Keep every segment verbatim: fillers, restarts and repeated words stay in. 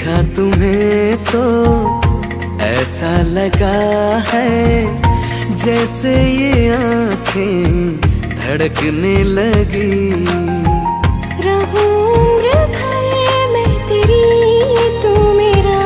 देखा तुम्हें तो ऐसा लगा है जैसे ये आंखें धड़कने लगी। रहूं उम्र भर मैं तेरी तू मेरा।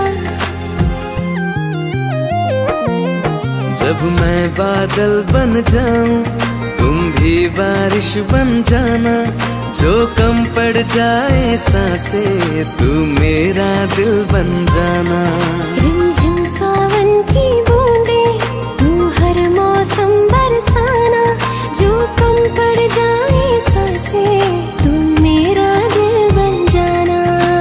जब मैं बादल बन जाऊं तुम भी बारिश बन जाना, जो कम पड़ जाए सांसें तू मेरा दिल बन जाना। रिमझिम सावन की बूंदे तू हर मौसम बरसाना, जो कम पड़ जाए सांसें तू मेरा दिल बन जाना।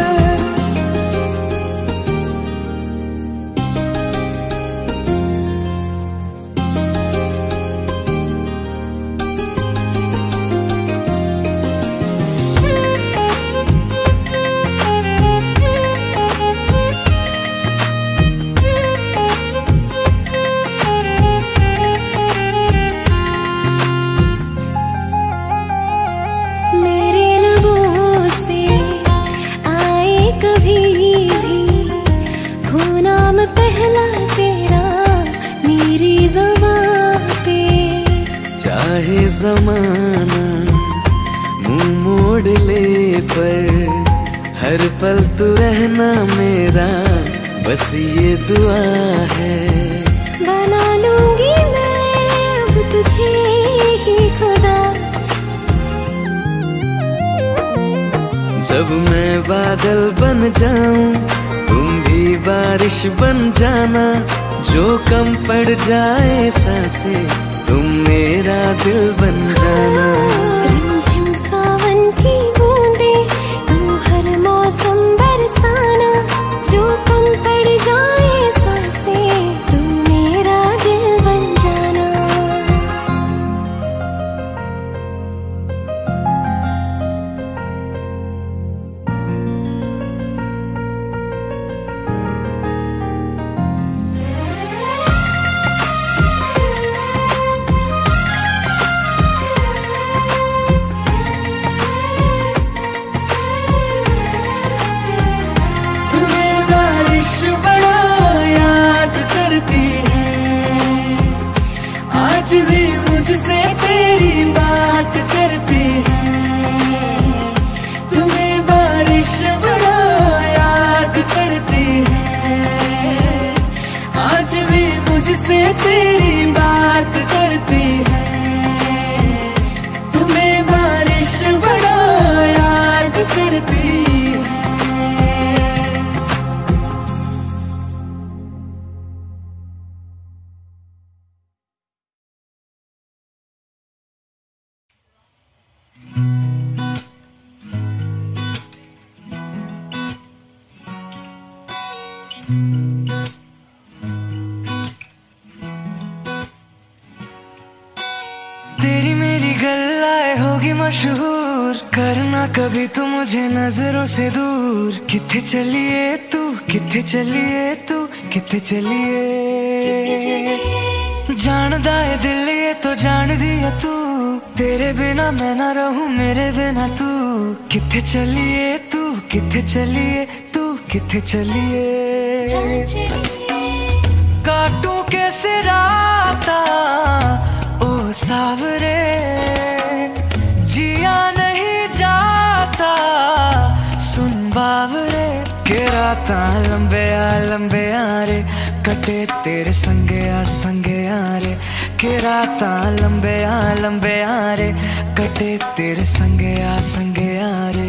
पहला तेरा मेरी ज़बान पे, चाहे ज़माना मुंह मोड़ ले पर हर पल तू रहना मेरा, बस ये दुआ है। बना लूंगी मैं अब तुझे ही खुदा। जब मैं बादल बन जाऊं तुम भी बारिश बन जाना, जो कम पड़ जाए सांसें तुम मेरा दिल बन जाना। रिमझिम सावन की बूंदे तू हर मौसम बरसाना, जो कम पड़ जाए सांसें तू मेरा दिल बन जाना। आज भी मुझसे तेरी बात करती है, तुम्हें बारिश बड़ा याद करती है। आज भी मुझसे तेरी बात करती है, तुम्हें बारिश बड़ा याद करती है। तेरी मेरी गल्लाए होगी मशहूर, करना कभी तू मुझे नजरों से दूर। किथे चलिए तू किथे चलिए तू किथे चलिए, जानदा है दिल ये तो जान दिया तू, तेरे बिना मैं ना रहूं मेरे बिना तू। किथे चलिए तू किथे चलिए तू किथे चलिए, काटूं कैसे राता ओ सावरे, जिया नहीं जाता सुन बावरे। के राता लंबे आ लंबे आ रे, कटे तेरे संगे आ संगे आ रे। के राता लंबे आ लंबे आ रे, कटे तेरे संगे आ संगे आ रे।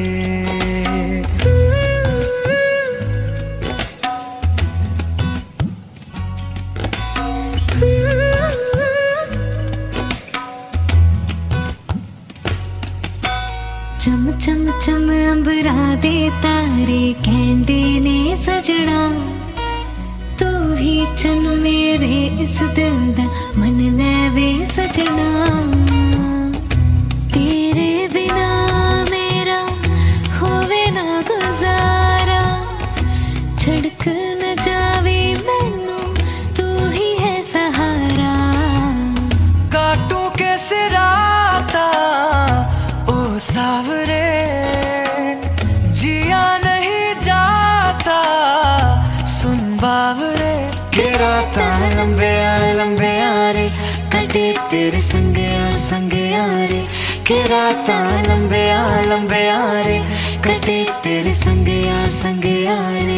चम चम चम अंबरा दे तारे कहंदे ने सजना, तू ही चन मेरे इस दिल दा मन लेवे सजना। तेरे बिना मेरा होवे ना गुजारा, छड़क न जावे मैनू तू ही है सहारा। काटूं कैसे राता ओ सावरे, जिया नहीं जाता तेरे संगे आ संगे आ रे के रातां लंबे आ लंबे आ रे कटे तेरे संगे आ संगे आ रे।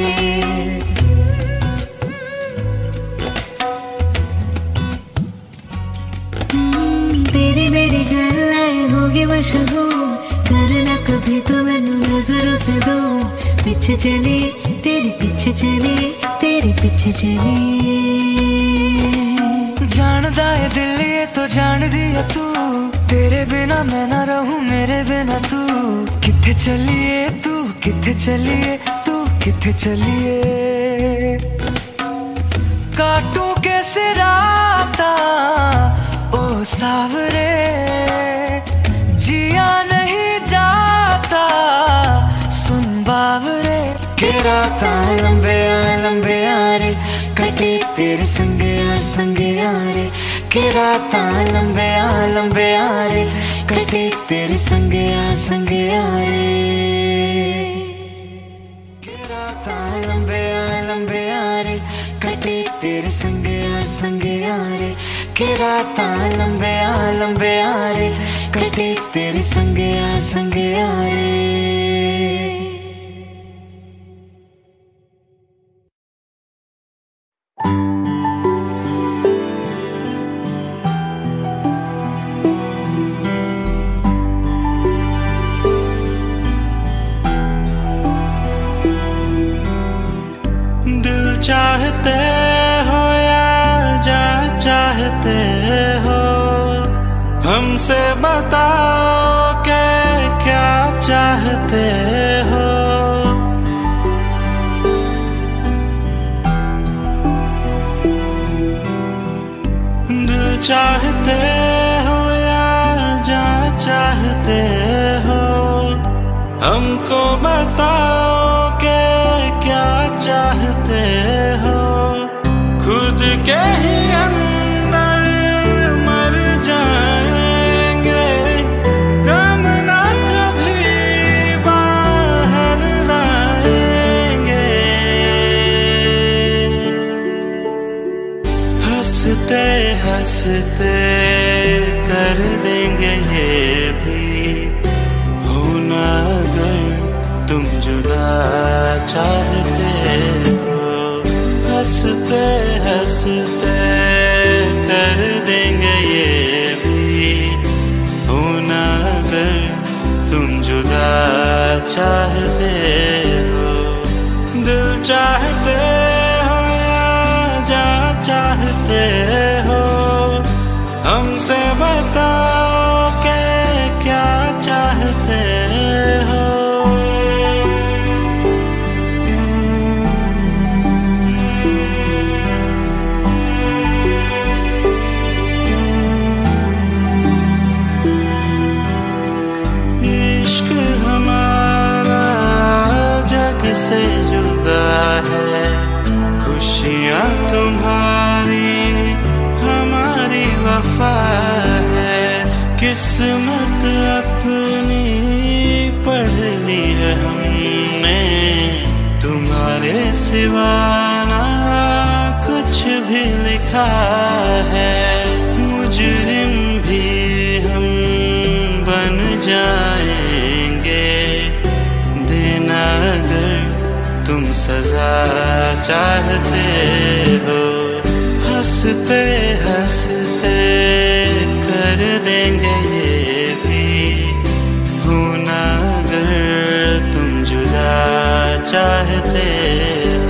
तेरी मेरी गल्लां होगी मशहूर करना कभी तो मैनू नजरों से दो पीछे चली तेरे पीछे चली तेरे पीछे चली। जानदा है दिल ये तो जान दिया तू तेरे बिना मैं ना रहूं मेरे बिना तू किथे चलिए तू किथे चलिए तू किथे चलिए। काटूं कैसे राता ओ सावरे जिया नहीं जाता सुन बावरे के रातां लंबे आ लंबे आ रे कटे तेरे संगे आ संगे आ रे के रातां लंबे आ लंबे आ रे कटे तेरे संगे आ संगे आ रे के रातां लंबे आ लंबे आ रे कटे तेरे संगे आ संगे आ रे के रातां लंबे आ लंबे आ रे कटे तेरे संगे आ संगे आ रे। चाहते हो या जा चाहते हो हमसे बताओ के क्या चाहते हो। दिल चाहते हो या जा चाहते हो हमको बताओ के क्या चाहते हो। खुद के ही अंदर मर जाएंगे गम ना कभी बाहर लाएंगे। हंसते हंसते कर देंगे ये भी होना अगर तुम जुदा चाहते हो। हंसते हंसते कर देंगे ये भी होना अगर तुम जुदा चाहते हो। दिल चाहते हो या जा चाहते हो हमसे बताओ के क्या चाहते हो। से जुदा है खुशियाँ तुम्हारी हमारी वफा है। किस्मत अपनी पढ़ ली है हमने तुम्हारे सिवा ना कुछ भी लिखा है। मुजरिम भी हम बन जाएंगे देना अगर तुम सजा चाहते हो। हंसते हंसते कर देंगे ये भी होना अगर तुम जुदा चाहते हो।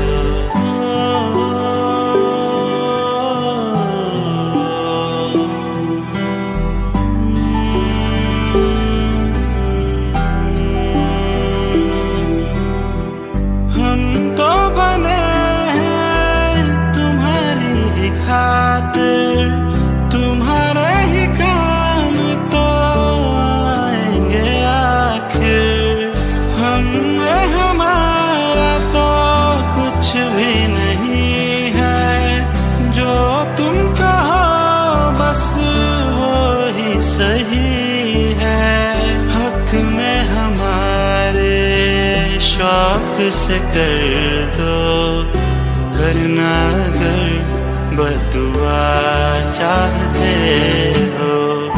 तुम्हारे ही काम तो आएंगे आखिर हम हमारा तो कुछ भी नहीं है। जो तुम कहो बस वो ही सही है। हक में हमारे शौक से कर दो करना अगर बदुआ चाहते हो।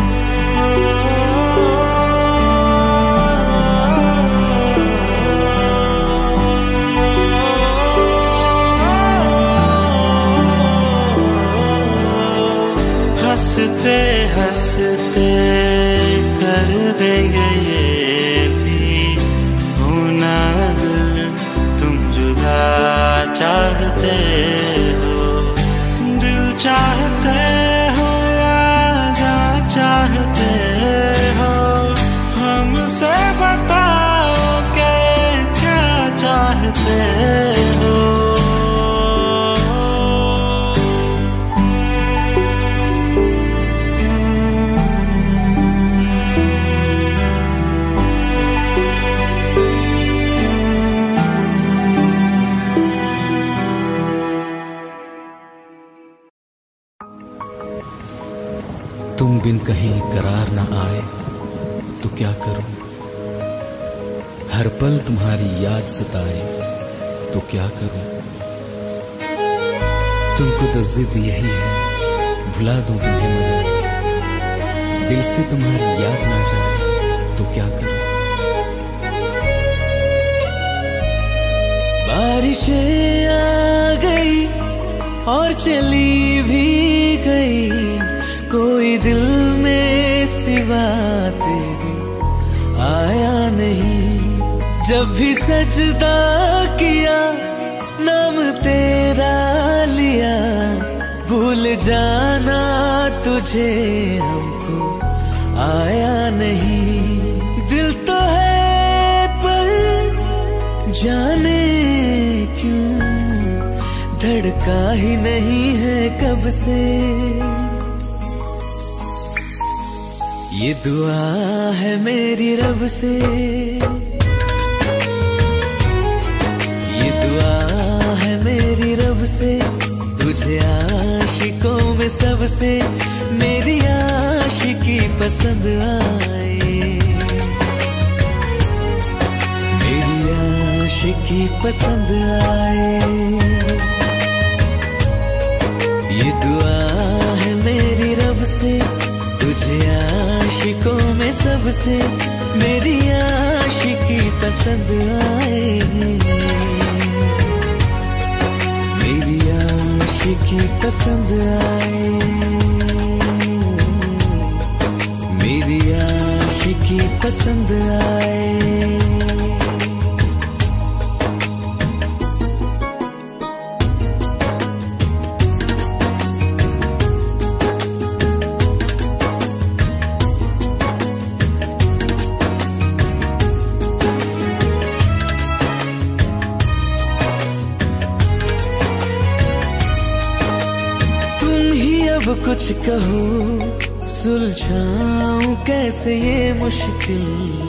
हंसते हंसते कर देंगे ये भी होना अगर तुम जुदा चाहते हो। दिल चाहते हो या जा चाहते हो, हमसे बताओ कि क्या चाहते हो। तुम बिन कहीं करार ना आए तो क्या करूं, हर पल तुम्हारी याद सताए तो क्या करूं। तुमको तो जिद यही है भुला दूं तुम्हें, मगर दिल से तुम्हारी याद ना जाए तो क्या करूं। बारिशें आ गई और चली भी गई, कोई दिल में सिवा तेरे आया नहीं। जब भी सजदा किया नाम तेरा लिया, भूल जाना तुझे हमको आया नहीं। दिल तो है पर जाने क्यों धड़का ही नहीं है कब से। ये दुआ है मेरी रब से, ये दुआ है मेरी रब से, तुझे आशिकों में सबसे मेरी आशिकी पसंद आए, मेरी आशिकी पसंद आए। ये दुआ है मेरी रब से, तुझे आशिकों में सबसे मेरी आशिकी पसंद आए, मेरी आशिकी पसंद आए, मेरी आशिकी पसंद आए। कुछ कहो सुलझाऊं कैसे ये मुश्किल,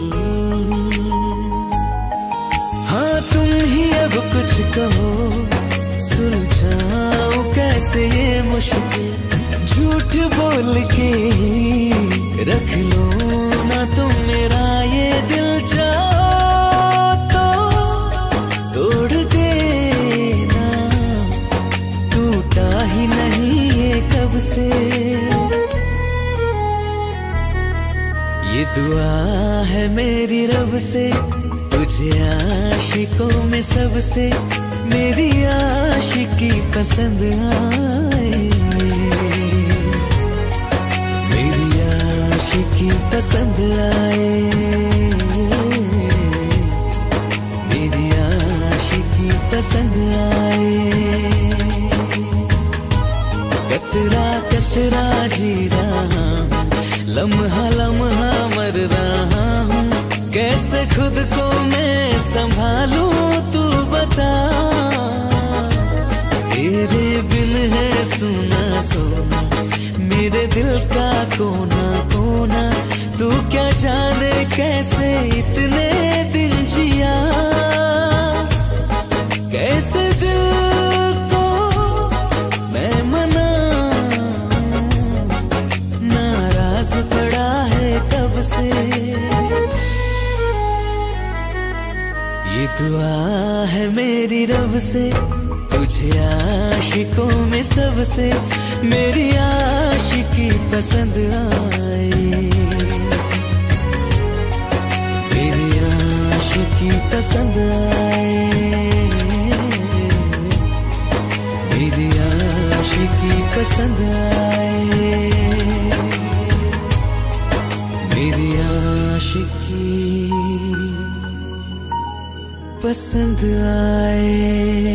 हाँ तुम ही अब कुछ कहो सुलझाऊं कैसे ये मुश्किल। झूठ बोल के रख लो ना तुम मेरा ये दिल, जाओ तो तोड़ देना, टूटा ही नहीं कब से। ये दुआ है मेरी रब से, तुझे आशिकों में सबसे मेरी आशिकी पसंद आए, मेरी आशिकी पसंद आए, मेरी आशिकी पसंद आए। कतरा कतरा जी रहा हूँ, लम्हा लम्हा मर रहा हूँ, कैसे खुद को मैं संभालूं तू बता। तेरे बिन है सुना सोना मेरे दिल का कोना कोना, तू क्या जाने कैसे इतने दिन जिया, कैसे दिल को मैं मना, नाराज पड़ा है कब से। ये दुआ है मेरी रब से, तुझे आशिकों में सबसे मेरी आशिकी पसंद आई, मेरी आशिकी पसंद आई, मेरी आशिकी पसंद आई, मेरी आशिकी पसंद आए।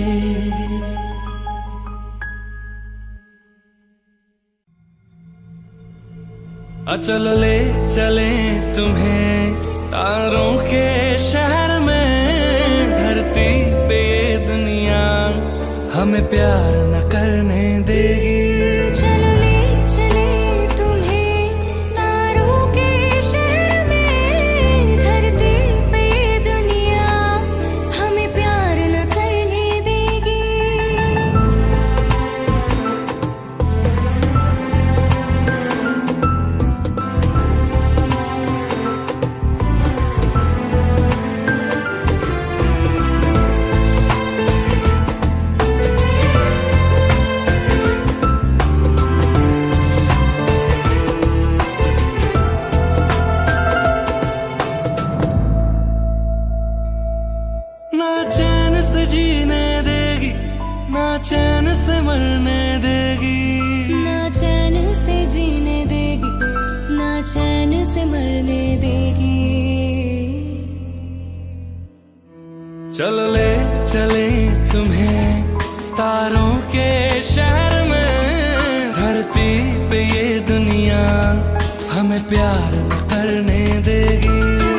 चल ले चले तुम्हें तारों के शहर में, धरती पे ये दुनिया हमें प्यार न करने देगी। चलो ले चले तुम्हें तारों के शहर में, धरती पे ये दुनिया हमें प्यार न करने देगी। चैन से मरने देगी, ना चैन से जीने देगी, ना चैन से मरने देगी। चल ले चले तुम्हें तारों के शहर में, धरती पे ये दुनिया हमें प्यार न करने देगी।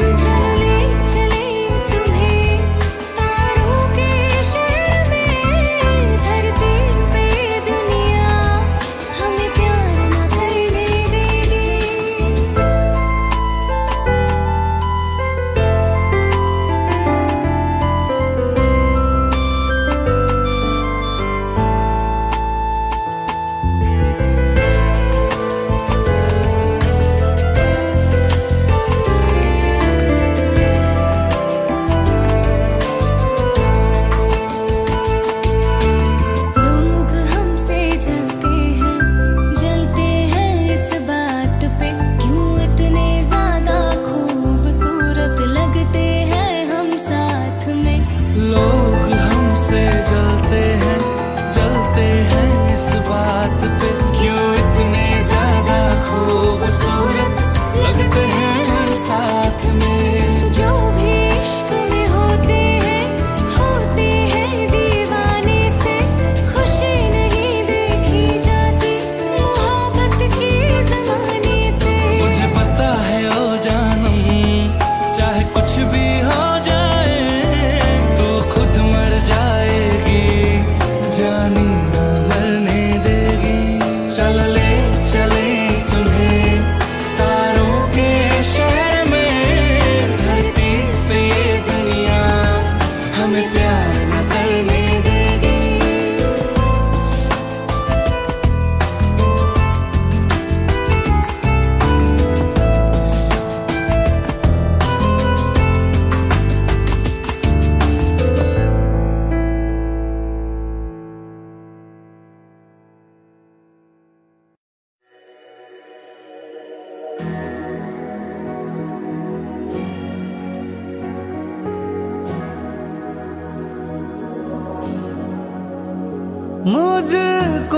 मुझको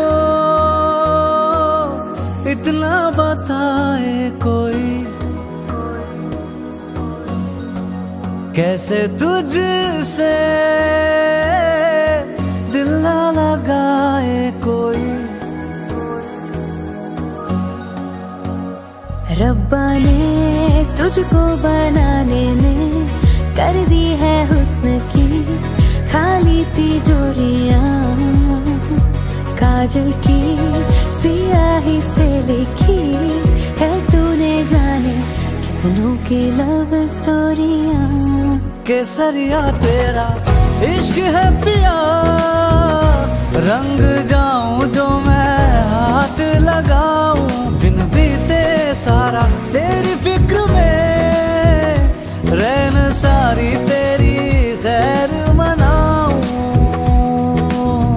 इतना बताए कोई, कैसे तुझसे दिल ना लगाए कोई। रब्बा ने तुझको बनाने में कर दी है हुस्न की खाली तिजोरियां, काजल की सियाही से लिखी है तूने जाने कितनों की लव स्टोरियां। केसरिया तेरा इश्क है पिया, रंग जाऊं जो मैं हाथ लगाऊं, दिन बीते सारा तेरी फिक्र में, रैन सारी तेरी खैर मनाऊं।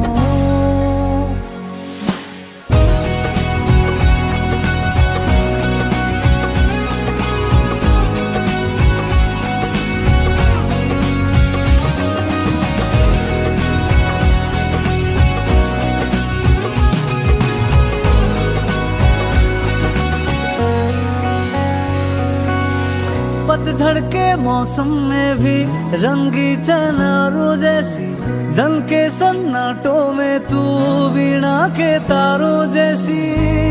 पतझड़ के मौसम में भी रंगी चनारों जैसी, जल के सन्नाटों में तू वीणा के तारों जैसी।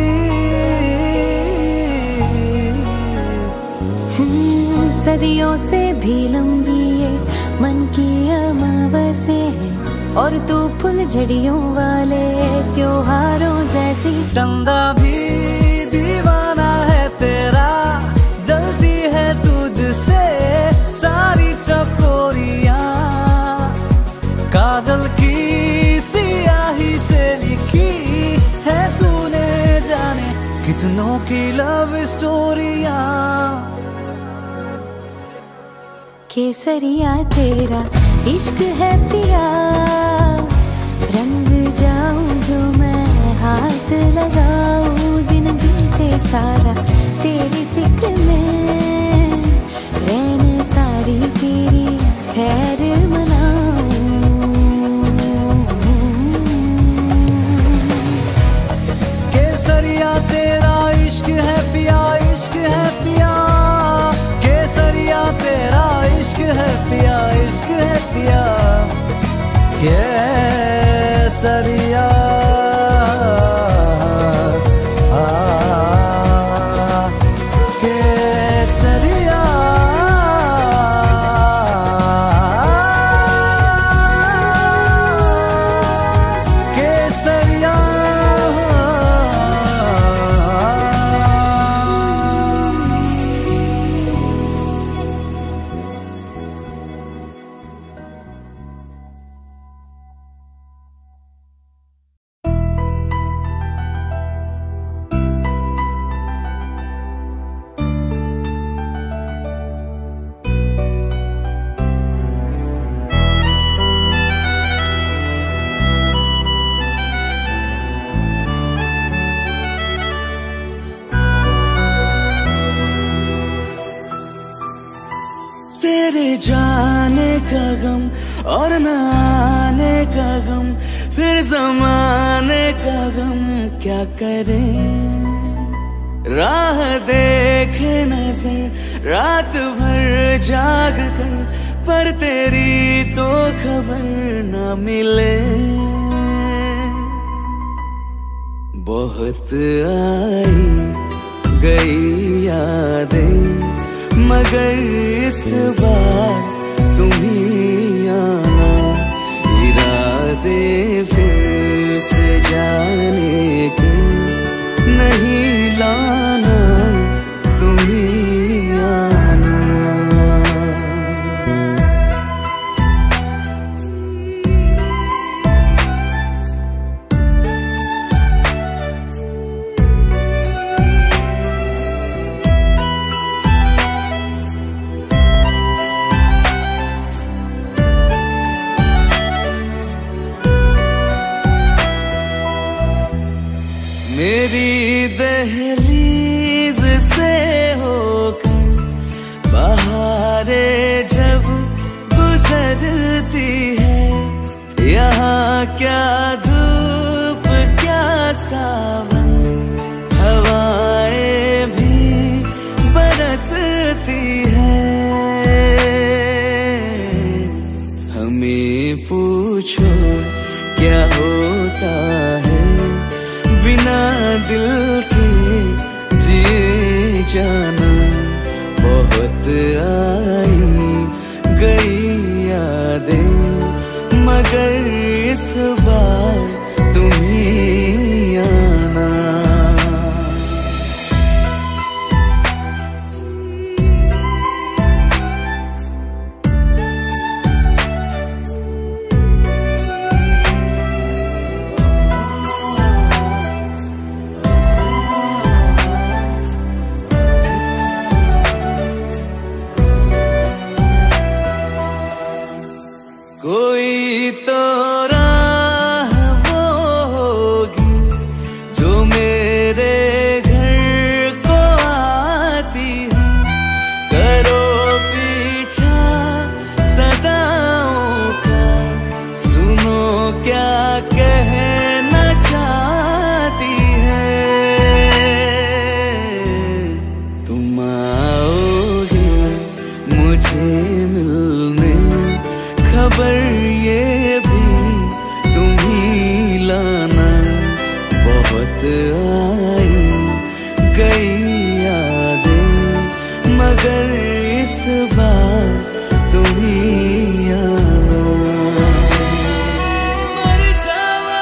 सदियों से भी लंबी ये मन की अमावस्या है, और तू फुल झड़ियों वाले त्योहारों जैसी। चंदा भी दीवाना है तेरा, जलती है तुझसे सारी चकोरियां। काजल की सियाही से लिखी है तूने जाने कितनों की लव स्टोरियां। केसरिया तेरा इश्क है पिया, रंग जाऊं जो मैं हाथ लगाऊं। दिन बीते सारा तेरी फिक्र में, रहने सारी तेरी खैर मनाऊं। केसरिया तेरा इश्क है पिया, इश्क है पिया। केसरिया तेरा इश्क है पिया, इश्क है पिया। केसरिया केसरिया केसरिया। तेरे जाने का गम और न आने का गम, फिर जमाने का गम क्या करें। राह देखे नजर रात भर जाग कर, पर तेरी तो खबर न मिले। बहुत आई गई यादें, मगर इस बार तुम ही आना। इरादे फिर से जाने के नहीं लाना, तुम ही आना। मेरी दहलीज से होकर बहारें जब गुजरती है, यहाँ क्या धूप क्या सावन, हवाएं भी बरसती है। हमें पूछो क्या होता है बिना दिल के जिए जाना। बहुत आई गई यादें, मगर इस बार तुम ही आना। कोई तो राह तुझसे मिलने, खबर ये भी तुम ही लाना। बहुत आई गई यादें मगर इस बार तुम ही आना। मर जावा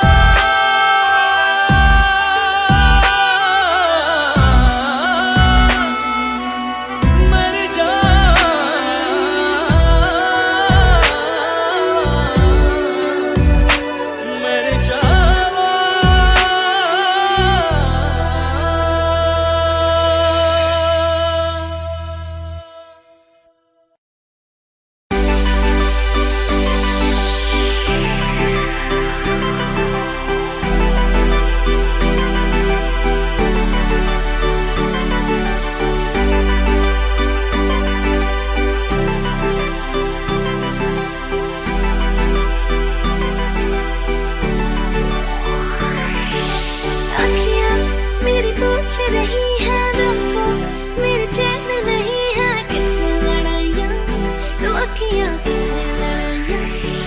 मर जावा मर जावा। अखियाँ मेरी पूछ रही है तुमको, मेरे चैन नहीं है कितनी लड़ाइयाँ, तो अखियाँ कितनी लड़ाइयाँ।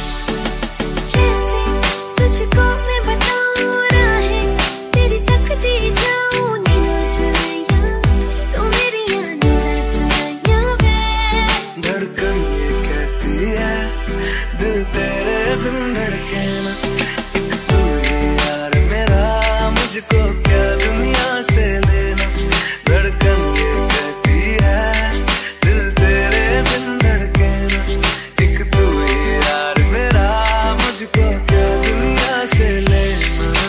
कैसे तुझको मैं बताऊँ राहें तेरी तकती जाऊँ नींद चुराइयाँ, तो मेरी नींद चुराइयाँ वे। धड़कन ये कहती है दिल तेरे बिन धड़के ना, एक तू ही यार मेरा मुझको क्या दुनिया से लेना। धड़कन ये कहती है दिल तेरे बिन धड़के ना, एक तू ही यार मेरा मुझको क्या दुनिया से लेना।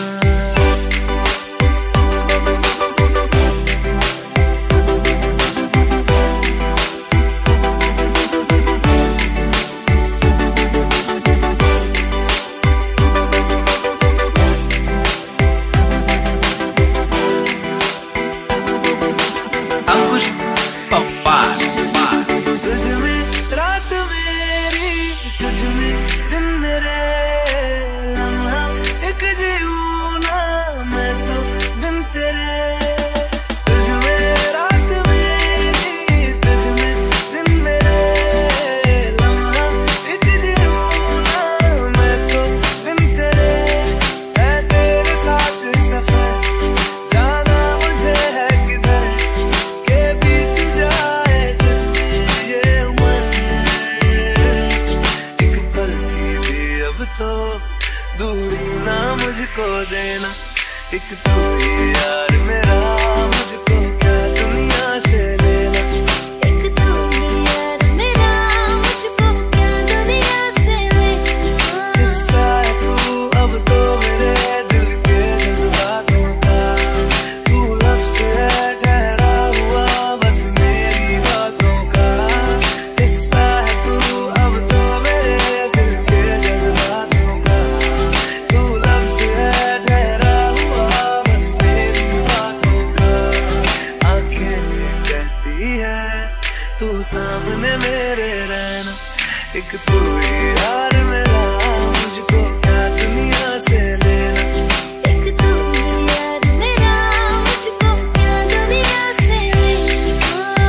अंकुश पप्पा। तुझ में रात मेरी, तुझ में दिन मेरे, लम्हा एक जीऊँ ना मैं तो बिन तेरे। तुझ में रात मेरी, तुझ में दिन मेरे, लम्हा एक जीऊँ ना मैं तो बिन तेरे। है तेरे साथ सफर जाना मुझे है किधर, के बीत जाए तुझ में ये उम्र। एक पल की भी अब तो दूरी ना मुझको देना, एक तू ही यार मेरा मुझको क्या दुनिया से लेना। एक तू ही यार मेरा मुझको क्या दुनिया से लेना। किस्सा है तू अब तो मेरे दिल के जज्बातों का, तू लफ्ज़ है ठहरा हुआ बस मेरी बातों का। किस्सा है तू अब तो मेरे दिल के जज्बातों का, तू लफ्ज़ है ठहरा हुआ बस मेरी बातों का। आंखें ये कहती है तू सामने मेरे रहना, एक तू ही यार मेरा मुझको क्या दुनिया से लेना। एक तू ही यार मेरा मुझको क्या दुनिया से लेना।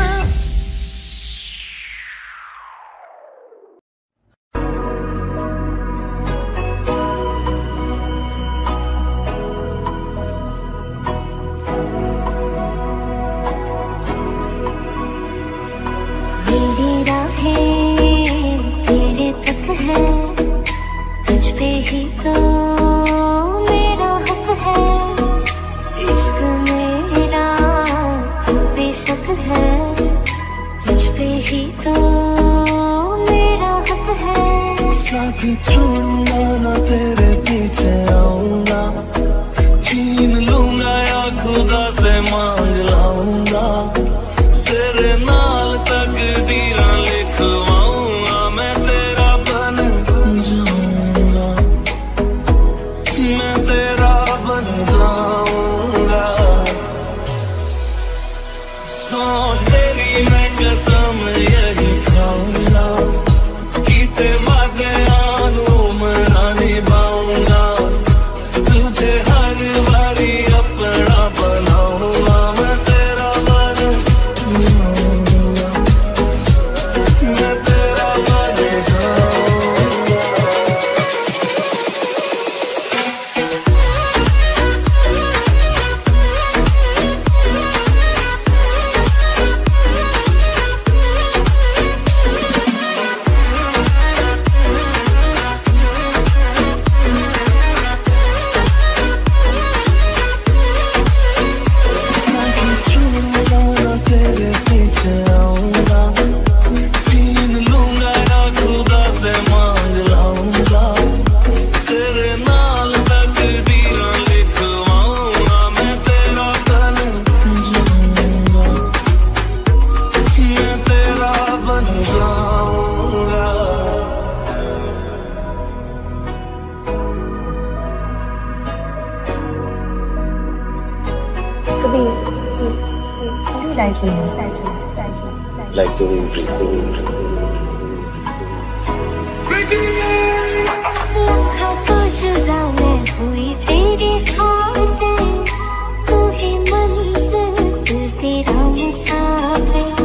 मेरी राहें तेरे तक है, तुझ पे ही तो मेरा हक है। इश्क मेरा तू बेशक है, तुझ पे ही तो मेरा हक है। साथी छोड़ूंगा ना तेरे पीछे आऊंगा, छीन लूंगा या खुदा से मांग लाऊंगा। तेरे नाल तकदीरां लिखवाऊंगा, मैं तेरा बन जाऊंगा, मैं तेरा बन जाऊंगा। सो तेरी मैं कसम यही खाऊंगा, कीते वादे आनू मना निभाऊंगा। तुझे हर बारी अपना बनाऊंगा, मैं तेरा बन जाऊंगा। like the wind breathes. तो जुदा मैं हुई तेरी खातिर, तू ही मंजिल तेरा मुसाफिर।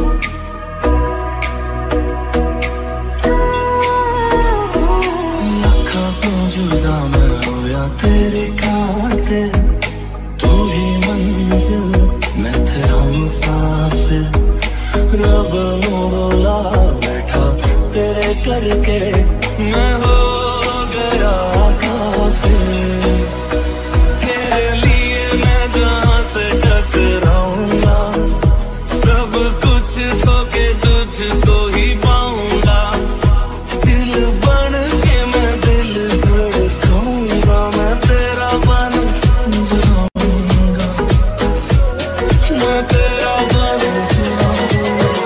लाखों तो जुदा मैं हुआ तेरी खातिर, तू ही मंजिल मैं तेरा मुसाफिर। रब बोला बैठा तेरे करके मैं हो गया काफिर। तेरे लिए मैं जहाँ से टकराऊंगा, सब कुछ खो के तुझको ही पाऊंगा। दिल बन के मैं दिल धड़काऊंगा, मैं तेरा बन जाऊंगा, मैं तेरा बन जाऊंगा।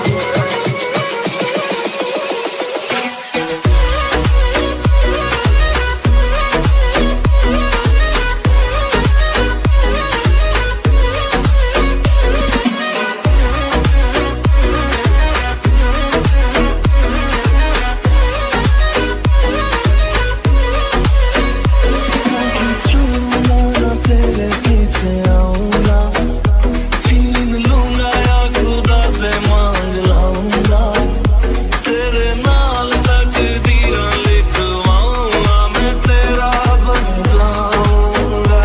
तेरे पीछे आऊंगा, छीन लूंगा या खुदा से मांग लाऊंगा। तेरे नाल तकदीरां लिखवाऊंगा, मैं तेरा बन जाऊंगा।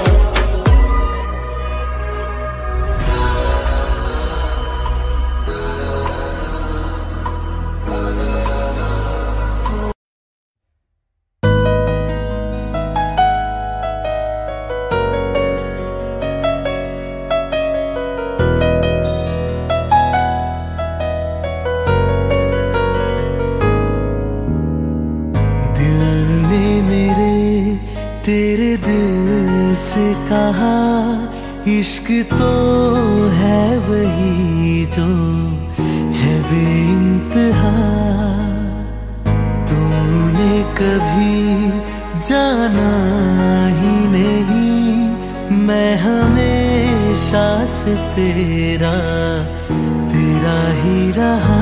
दिल ने मेरे तेरे दिल से कहा, इश्क तो है वही जो है बेइंतहा। तूने कभी जाना ही नहीं, मैं हमेशा से तेरा तेरा ही रहा।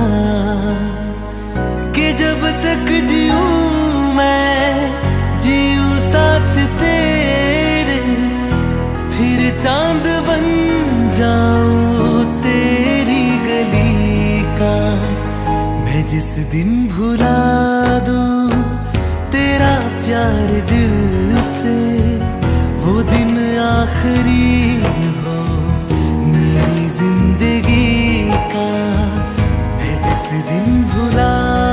कि जब तक जीऊं मैं जीऊं साथ तेरे, फिर चांद बन जाऊं तेरी गली का। मैं जिस दिन भुला दूं तेरा प्यार दिल से, वो दिन आखिरी हो मेरी जिंदगी का। मैं जिस दिन भुला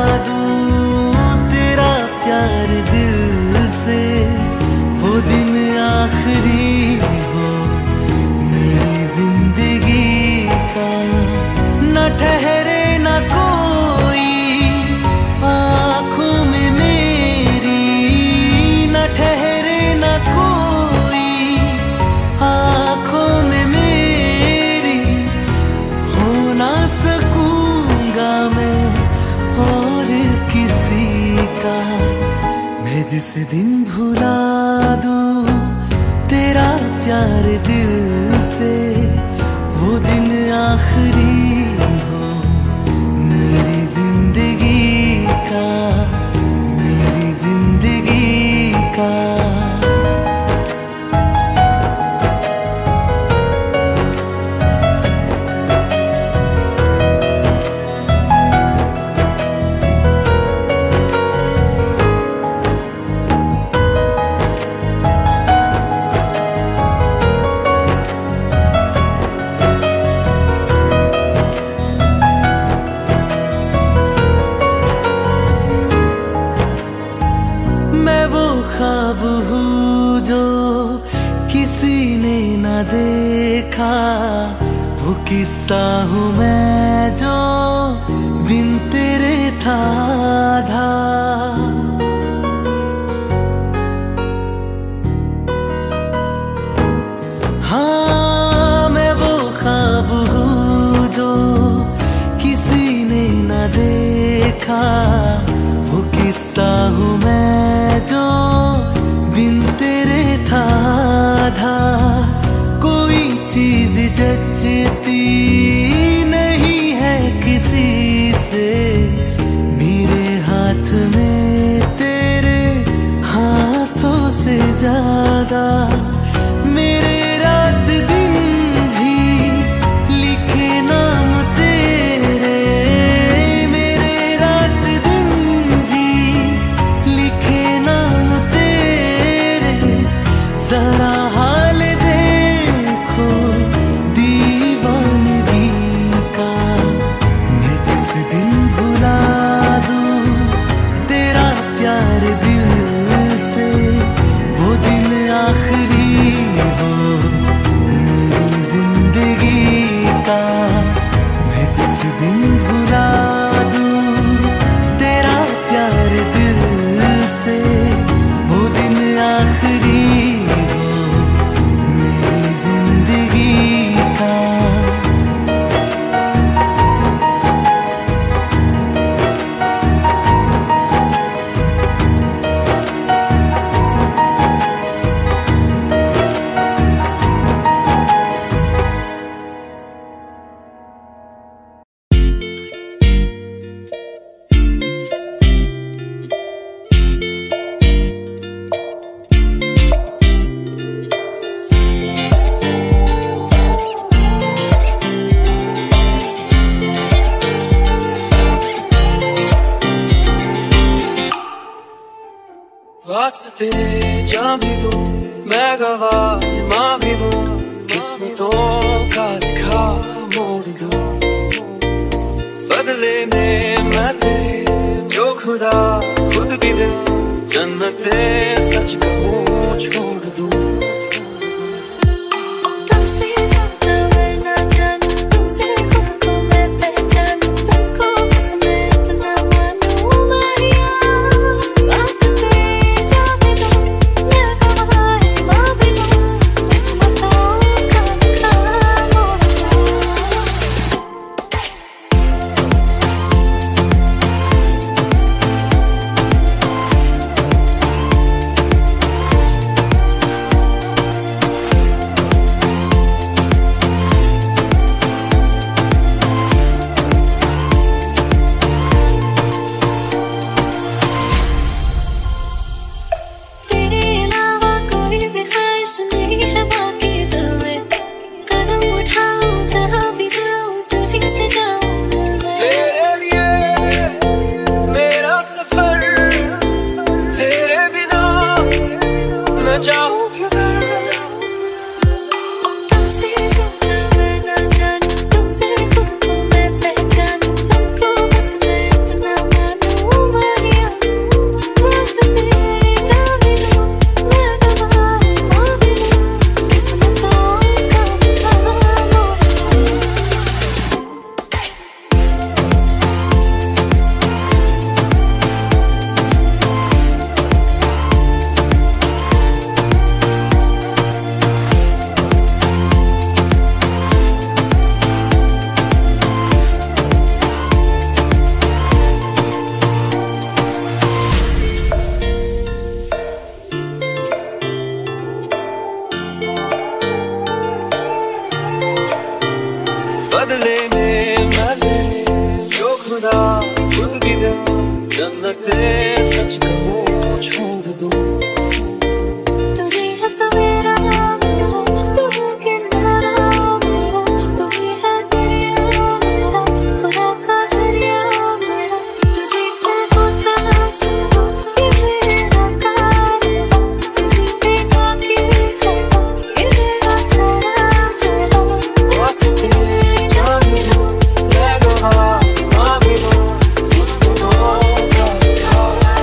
तेरा प्यार दिल से, वो दिन आखिरी हो मेरी जिंदगी का। न ठहरे न कोई आँखों में मेरी, न ठहरे न कोई आँखों में मेरी। हो ना सकूंगा मैं और किसी का। मैं जिस दिन भुला दूं तेरा प्यार दिल से, वो दिन आखिरी हो मेरी जिंदगी का, मेरी जिंदगी का। ख्वाब हूँ जो किसी ने न देखा, वो किस्सा हूँ मैं जो बिन तेरे था आधा। हाँ मैं वो ख्वाब हूँ जो किसी ने न देखा, वो किस्सा हूँ मैं जो बिन तेरे था आधा। कोई चीज जचती वास्ते जान भी दूं, मैं गवाह मां भी दूं, किस्मतों का लिखा मोड़ दूं। बदले में मैं तेरे जो खुदा खुद भी दे, जन्नते सच कहूँ छोड़ दूं। बदले में मैं तेरे जो खुदा खुद भी दे, जन्नते सच कहूँ छोड़ दूं। तू ही है सवेरा मेरा, तू है किनारा मेरा, तू ही है दरिया मेरा, खुदा का जरिया मेरा। तुझे से होता शुरू ये मेरा कारवां, तुझे पे जाके कहता ये मेरा सारा जहां। वास्ते जान भी दूं, मैं गवाह मां भी दूं, किस्मतों का लिखा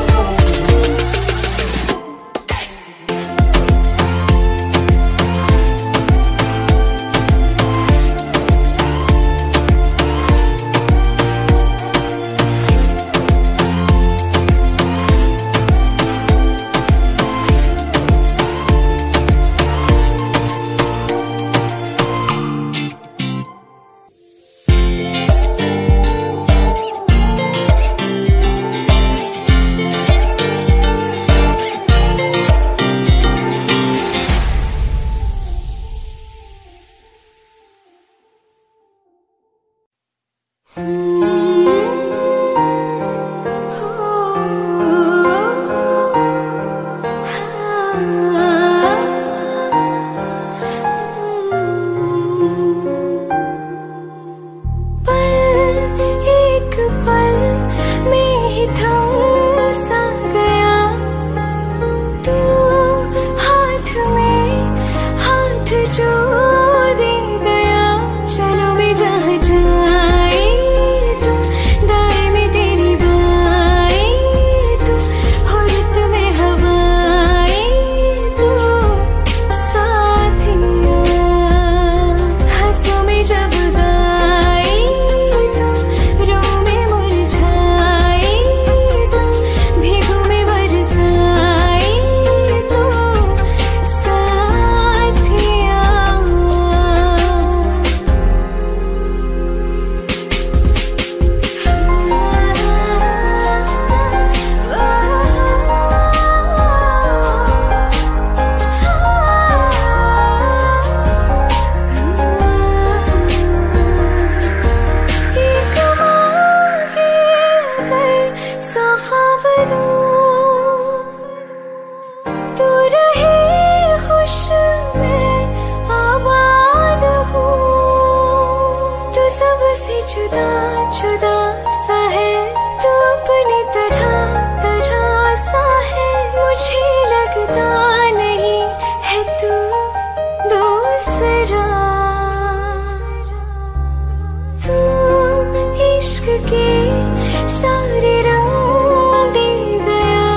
सारे रंग दे गया,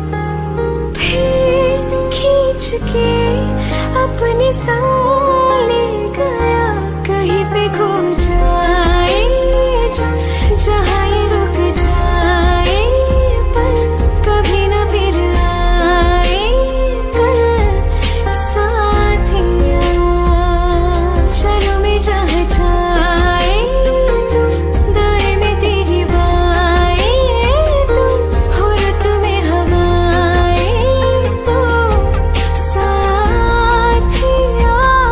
फिर खींच के अपने संग ले गया। कहीं पे खो जाए जो जहाँ ये रुक जाए, पर कभी न फिर आए कल साथिया। चलो मैं जहाँ जाए तुम, दाएं में तेरी बाएं तुम, हो रत में हवाएं तो साथिया।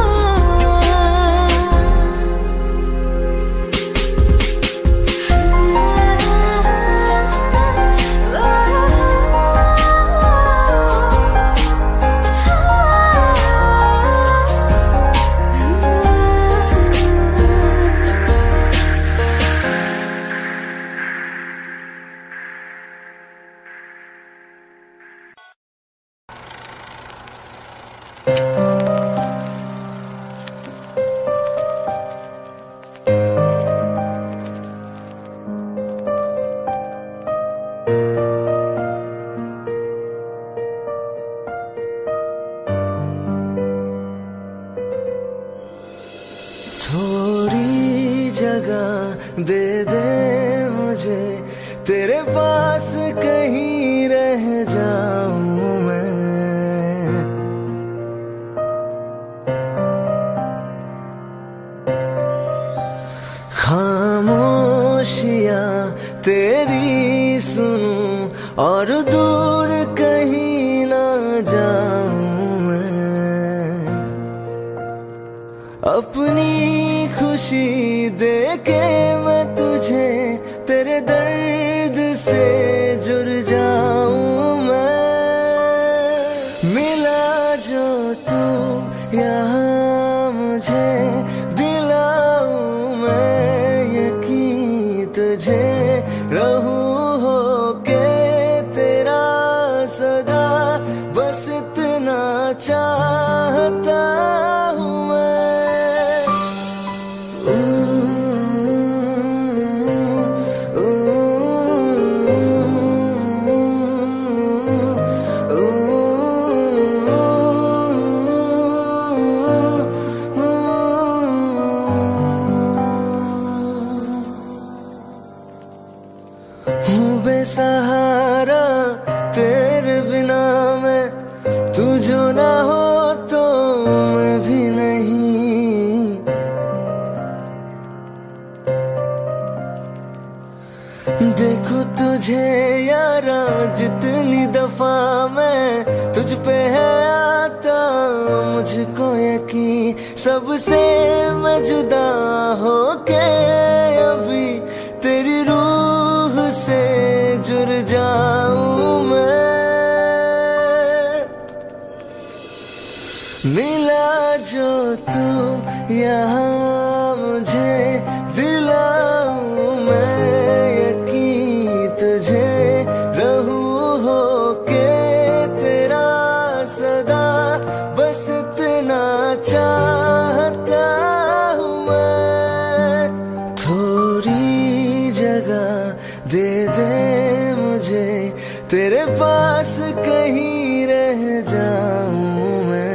थोड़ी जगह दे दे मुझे, तेरे पास कहीं रह जाऊं मैं। खामोशियां तेरी सुनूं और दूर कहीं ना जाऊं मैं। अपनी खुशी दे के मैं तुझे, तेरे दर्द से जुड़ जाऊं मैं। मिला जो तू यहाँ मुझे, दिलाऊं मैं यकीन तुझे। रहूं होके तेरा सदा, बस इतना चाहता हूँ मैं। हूँ बेसहारा तेरे बिना मैं, तू जो ना हो तो मैं भी नहीं। देखो तुझे यारा जितनी दफा मैं तुझ पे है आता, मुझको यकीन सबसे मैं जुदा होके अभी तेरी रूह से जुड़ जाऊं मैं। मिला जो तू यहाँ मुझे, दिलाऊं मैं यकीन तुझे। रहूं होके तेरा सदा, बस इतना चाहता हूँ मैं। थोड़ी जगह दे दे मुझे, तेरे पास कहीं रह जाऊं मैं।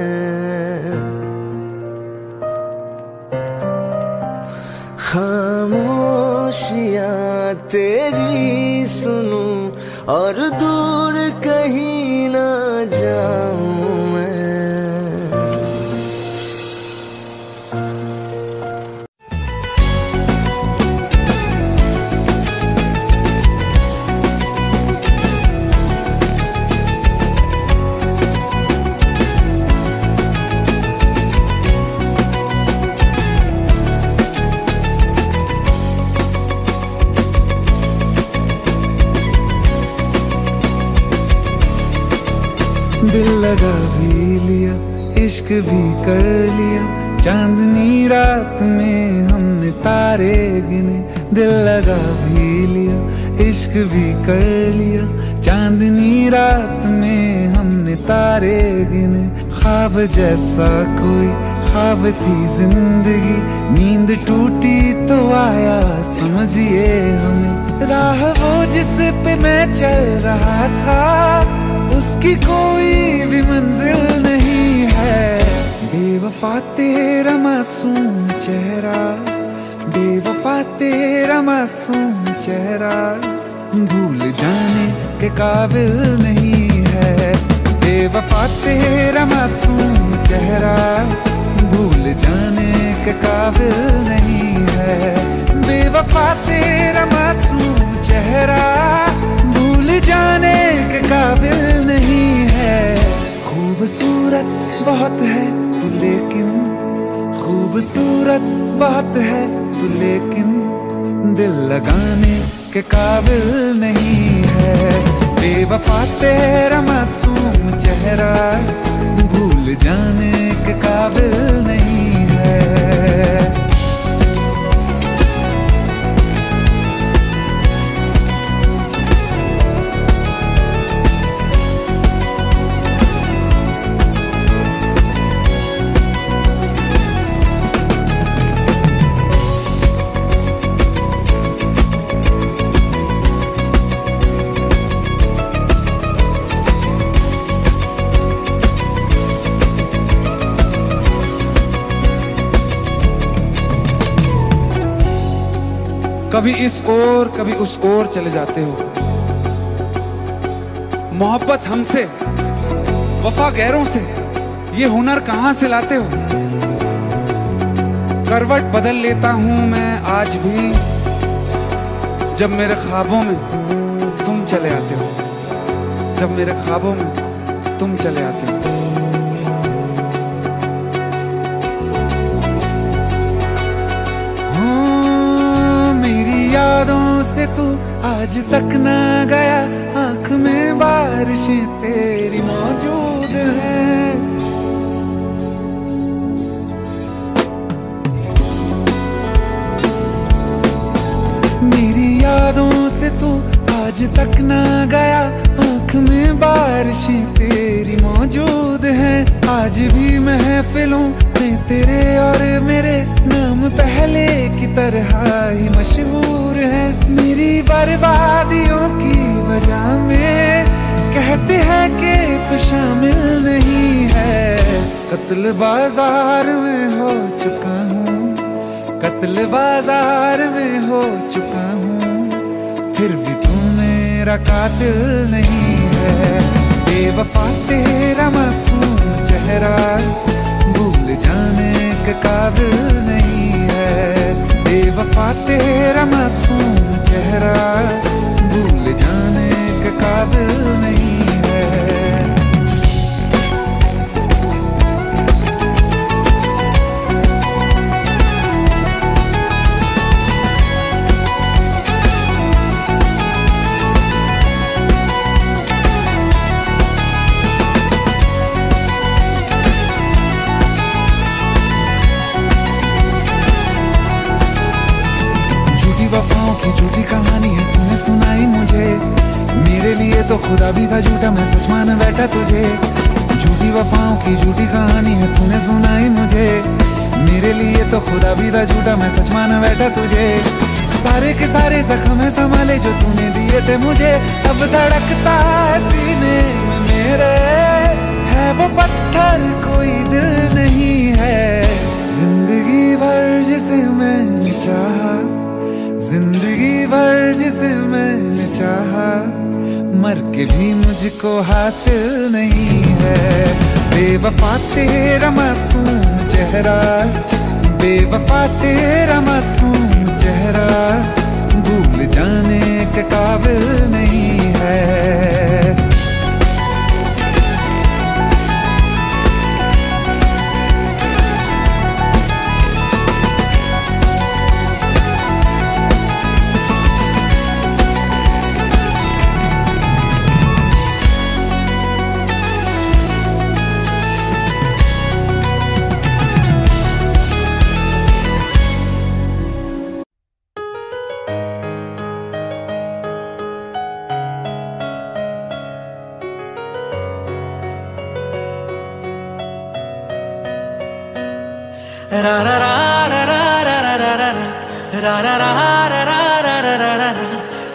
खामोशियां तेरी सुनूं और दूर कहीं ना जाऊं मैं। दिल लगा भी लिया, इश्क भी कर लिया, चांदनी रात में हमने तारे गिने। दिल लगा भी लिया, इश्क भी कर लिया, चांदनी रात में हमने तारे गिने। ख्वाब जैसा कोई ख्वाब थी जिंदगी, नींद टूटी तो आया समझिए हमें। पे मैं चल रहा था, उसकी कोई भी मंजिल नहीं है। बेवफा तेरा मासूम चेहरा, बेवफा तेरा मासूम चेहरा भूल जाने के काबिल नहीं है। बेवफा तेरा मासूम चेहरा भूल जाने के काबिल नहीं है। बेवफा तेरा मासूम चेहरा भूल जाने के काबिल नहीं है। खूबसूरत बहुत है तू लेकिन, खूबसूरत बहुत है तू लेकिन दिल लगाने के काबिल नहीं है। बेवफा तेरा मासूम चेहरा भूल जाने के काबिल नहीं है। कभी इस ओर कभी उस ओर चले जाते हो। मोहब्बत हमसे, वफा गैरों से, ये हुनर कहां से लाते हो। करवट बदल लेता हूं मैं आज भी, जब मेरे ख्वाबों में तुम चले आते हो, जब मेरे ख्वाबों में तुम चले आते हो। यादों से तू आज तक ना गया, आंख में बारिशें तेरी मौजूद हैं। मेरी यादों से तू आज तक ना गया, आंख में बारिशें तेरी मौजूद हैं। आज भी महफिलों में तेरे और मेरे नाम पहले की तरह ही मशहूर है। मेरी बर्बादियों की वजह में कहते हैं कि तू शामिल नहीं है। कत्ल बाजार में हो चुका हूँ, कत्ल बाजार में हो चुका हूँ, फिर भी तू मेरा कातिल नहीं है। बेवफा तेरा मासूम चेहरा भूल जाने के काबिल नहीं है। बेवफा तेरा मासूम चेहरा भूल जाने के काबिल नहीं है। वफाओं की झूठी कहानी है तूने सुनाई मुझे, मेरे लिए तो खुदा भी था झूठा, मैं सच मान बैठा तुझे। झूठी वफाओं की झूठी कहानी है तूने सुनाई मुझे, मेरे लिए तो खुदा भी था झूठा, मैं सच मान बैठा तुझे। सारे के सारे जख्म संभाले जो तूने दिए थे मुझे, अब धड़कता है सीने में मेरे, है वो पत्थर कोई दिल नहीं है। जिंदगी भर जिसे मैंने चाहा, जिंदगी भर जिसे मैंने चाहा, मर के भी मुझको हासिल नहीं है। बेवफा तेरा मासूम चेहरा, बेवफा तेरा मासूम चेहरा भूल जाने के काबिल नहीं है।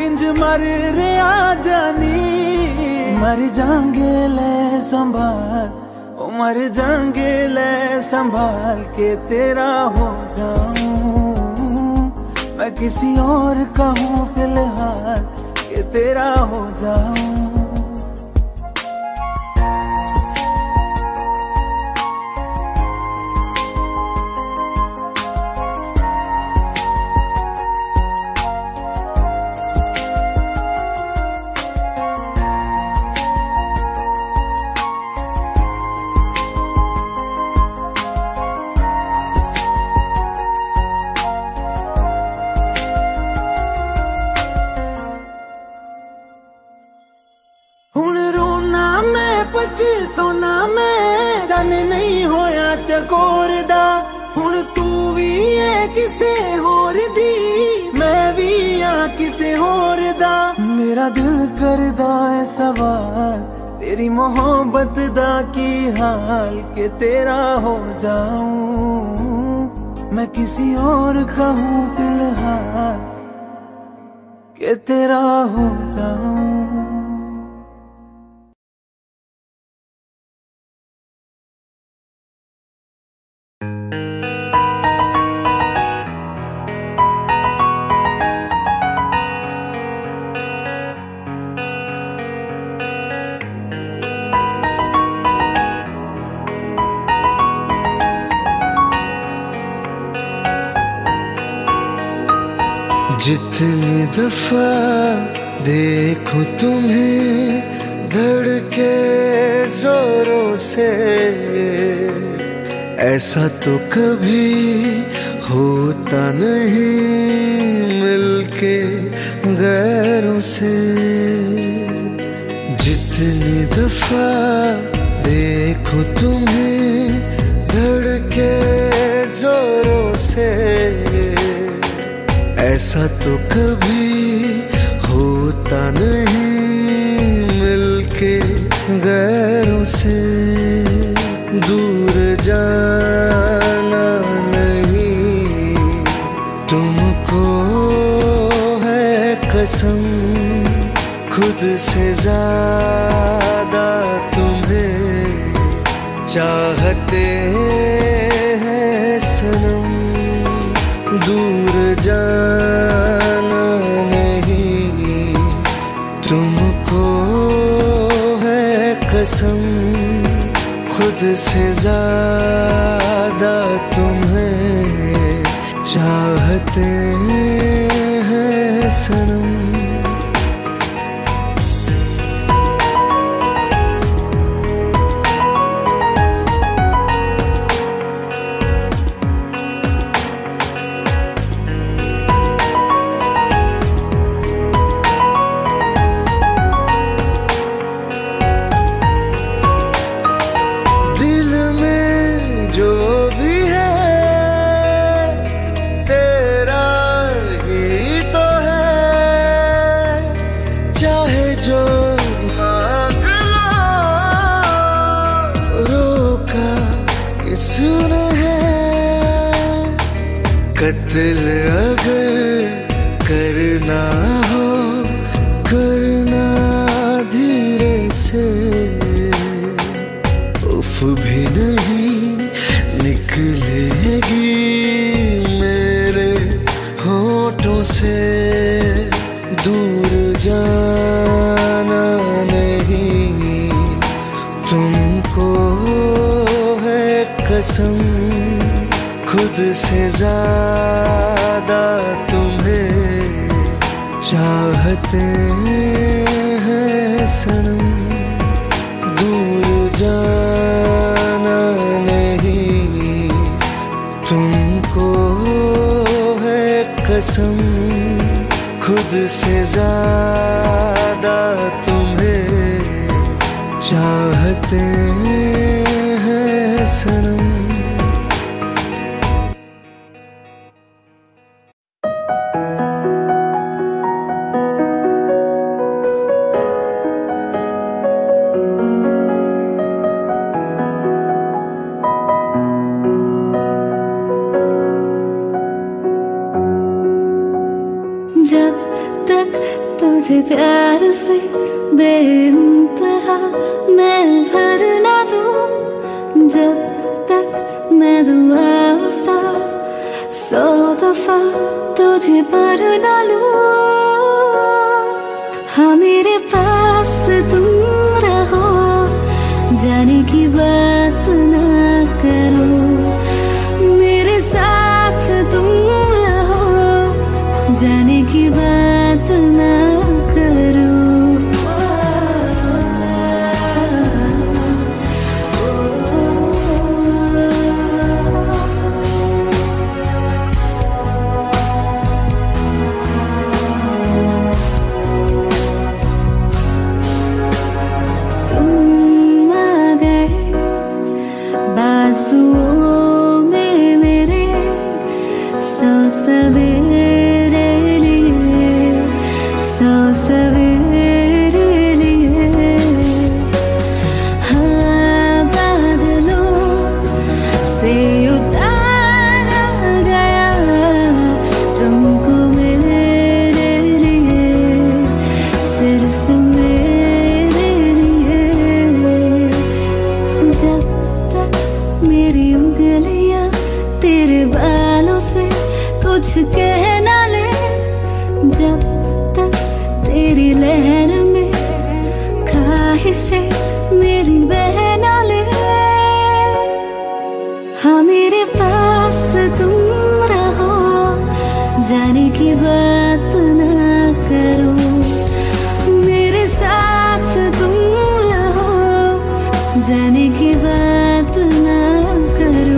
किंज मर रिया जानी मर जाएंगे ले संभाल ओ मर जाएंगे ले संभाल के तेरा हो जाऊं मैं किसी और का हूँ फिलहाल के तेरा हो जाऊं तो ना मैं जाने नहीं होया चकोर दा हुण तू भी है किसे होर दी मैं भी आ किसे होर दा मेरा दिल करदा है सवाल तेरी मोहब्बत दा की हाल के तेरा हो जाऊं मैं किसी और का हूँ फिलहाल के तेरा हो जाऊं जितनी दफा देखूं तुम्हें धड़के जोरों से ऐसा तो कभी होता नहीं मिलके गैरों से जितनी दफा देखूं तुम्हें धड़के जोरों से ऐसा तो कभी होता नहीं मिलके गैरों से दूर जाना नहीं तुमको है कसम खुद से ज्यादा तुम्हें चाहते हैं सनम दूर जाना नहीं तुमको है कसम खुद से ज्यादा तुम्हें चाहते हैं सनम दिल अगर करना हो करना धीरे से उफ भी नहीं निकलेगी मेरे होठों से दूर जाना नहीं तुमको है कसम खुद से ज्यादा तुम्हें चाहते हैं सनम दूर जाना नहीं तुमको है कसम खुद से ज्यादा तुम्हें चाहते हैं सनम जब तक से बेइंतहा मैं भर ना दूं जब तक मैं दुआ सा सौ दफा तुझे पर ना लूं। हाँ मेरे पास तुम रहो, जाने की बात ना करो, मेरे साथ तुम रहो, जाने की बात ना करो। कुछ कह ना ले जब तक तेरी लहर में ख्वाहिशें मेरी बह ना ले। हाँ मेरे पास तुम रहो, जाने की बात ना करो, मेरे साथ तुम रहो, जाने की बात ना करो।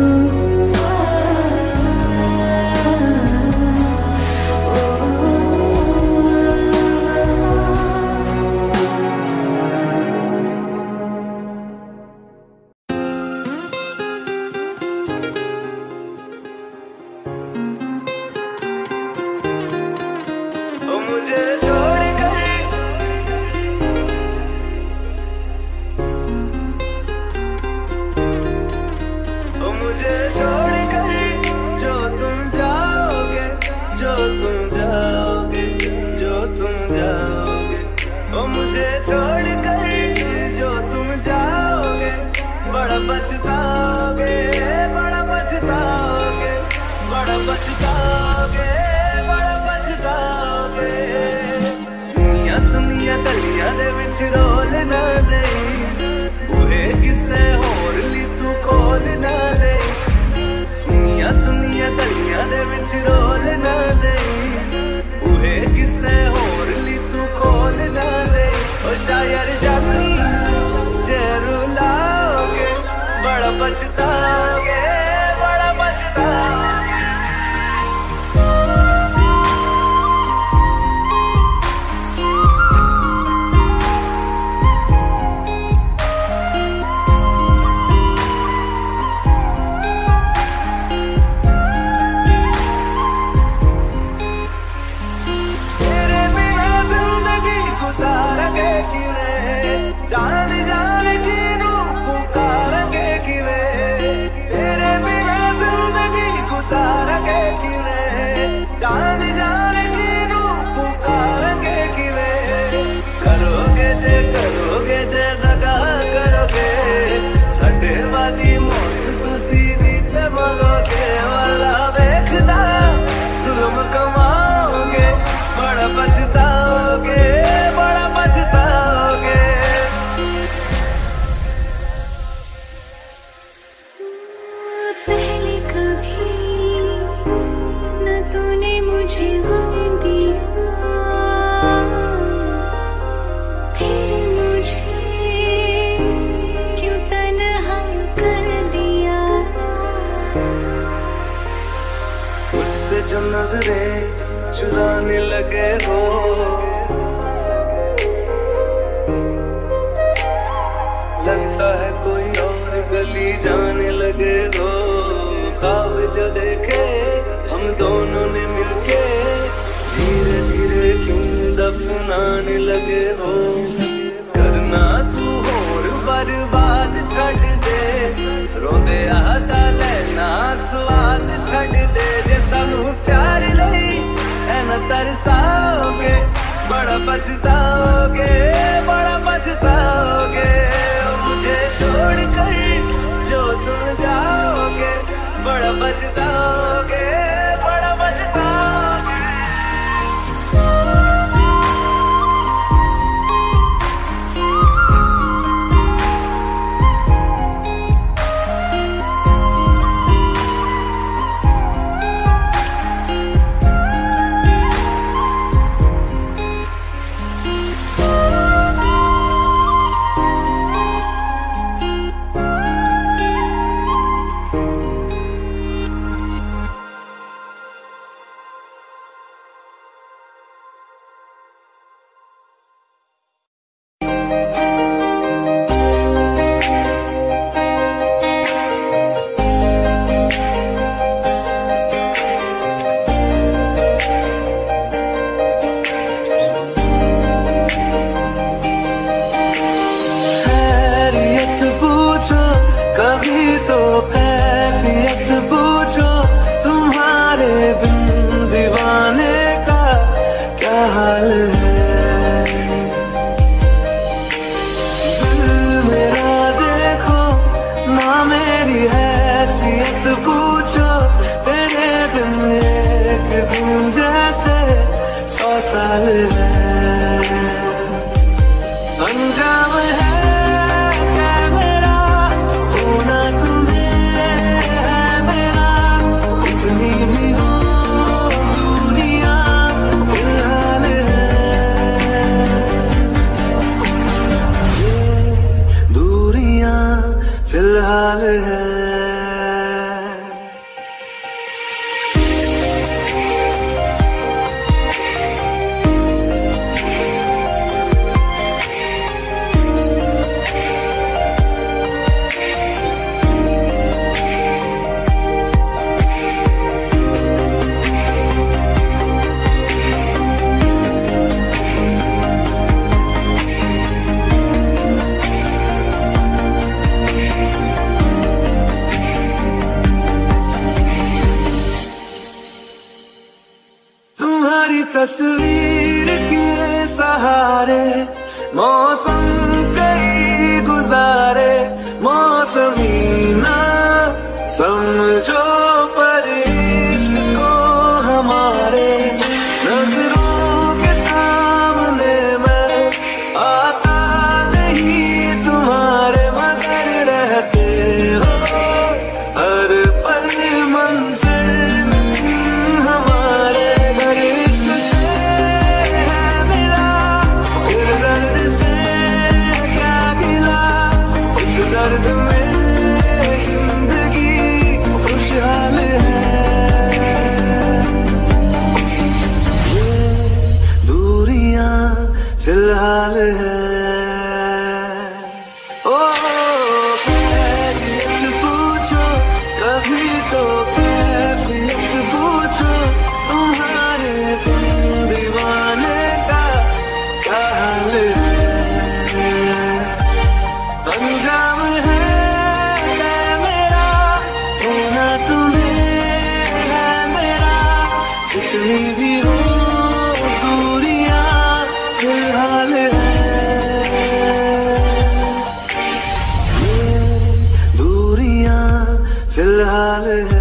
पछताओगे, बड़ा पछताओगे, बड़ा पछताओगे, बड़ा पछताओगे। सुनिया सुनिया गलियां दे विच रोल ना देई, बूहे किसे होर ली तू खोल ना देई। सुनिया सुनिया गलियां दे विच रोल ना देई, बूहे किसे होर ली तू खोल ना देई। ओ शायर जानी जे रुलाओगे, बड़ा पछताओगे, बड़ा पछताओगे। तेरे बिना जिंदगी गुजारेंगे किवें, जान जान किनू पुकारेंगे किवें। तेरे बिना जिंदगी गुजारेंगे किवें, जान जान किनू पुकारेंगे किवें। करोगे जे करोगे जे दगा करोगे, साडे वाली मौत तुसी भी ते मरोगे। वाला वेखदा जुल्म कमाओगे, बड़ा पछताओगे, बड़ा पछताओगे। पहले कभी न तूने मुझे गम दिया, फिर मुझे क्यों तन्हा कर दिया। मुझसे जो नजरें चुराने लगे हो, लगता है कोई और गली जाने लगे हो। ख्वाब जो देखे हम दोनों ने मिलके, धीरे धीरे क्यों दफनाने लगे हो। करना तू होर बर्बाद छड़ दे, रोंदे आता लेना स्वाद छड़ दे। जे सानू प्यार लई ऐ न तरसाओगे, बड़ा बड़ा पछताओगे, बड़ा पछताओगे। मुझे छोड़कर जो तुम जाओगे, बड़ा पछताओगे, बड़ा पछताओगे। तस्वीर के सहारे मौसम कई गुजारे, मौसमी ना समझो पर इश्क को हमारे। नजरों के सामने मैं आता नहीं तुम्हारे, मगर रहते हो हर पल मंजिल हमारे। दर्द में जिंदगी खुशहाल है, ये दूरियां फिलहाल है। ओ कैफियत पूछो कभी तो कैफियत पूछो, तुम्हारे तुम दीवाने का क्या हाल है। अंजाम है मेरा होना तुम्हें है मेरा, जितनी भी हो दूरियां फिलहाल है, ये दूरियां फिलहाल है।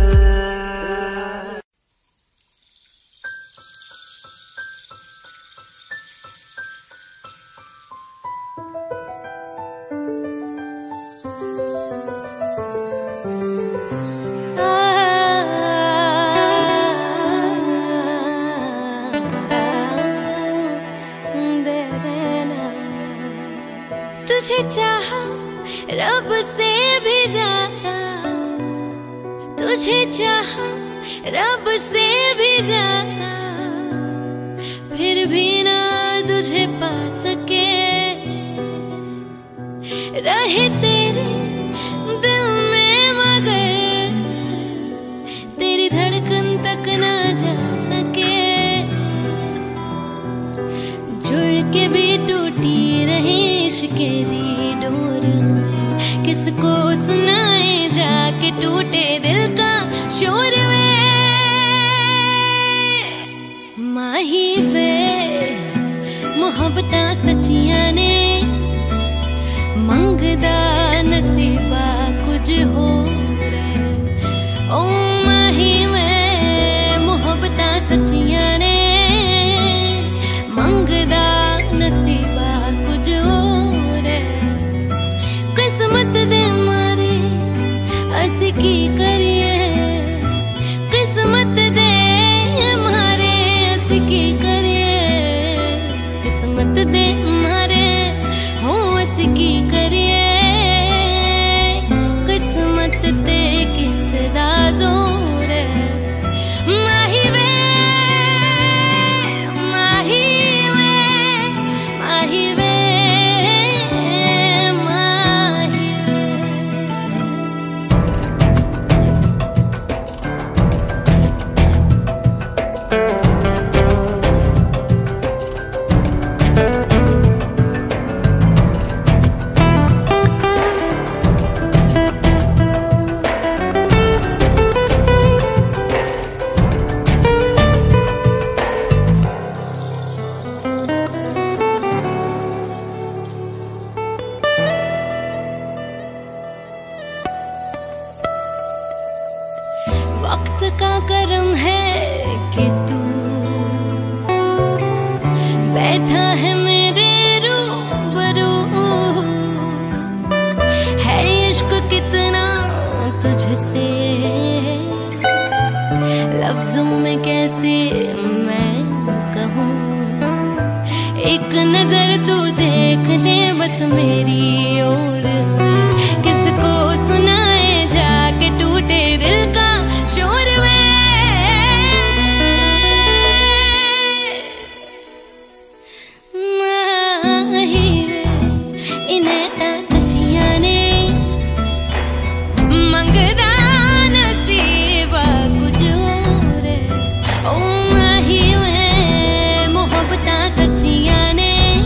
तुझे चाहा रब से भी ज्यादा, तुझे चाहा रब से भी ज्यादा, फिर भी ना तुझे पा सके। रहे तेरे दिल में मगर तेरी धड़कन तक ना जा सके, जुड़ के भी टूटी रहे इश्क़ दी डोर में, किसको सुनाए जाके टूटे दिल का शोर में। माही वे का करम है कि तू बैठा है मेरे रूबरू। है इश्क कितना तुझसे, लफ्जों में कैसे मैं कहूँ। एक नजर तू देख ले बस मेरी ओर, किसको सुनाए जाके टूटे दिल का शोर वे। माही वे इन्हें ता सचिया ने मंगदा नसीबा कुछ और। ओ माही वे मोहब्बता सचिया ने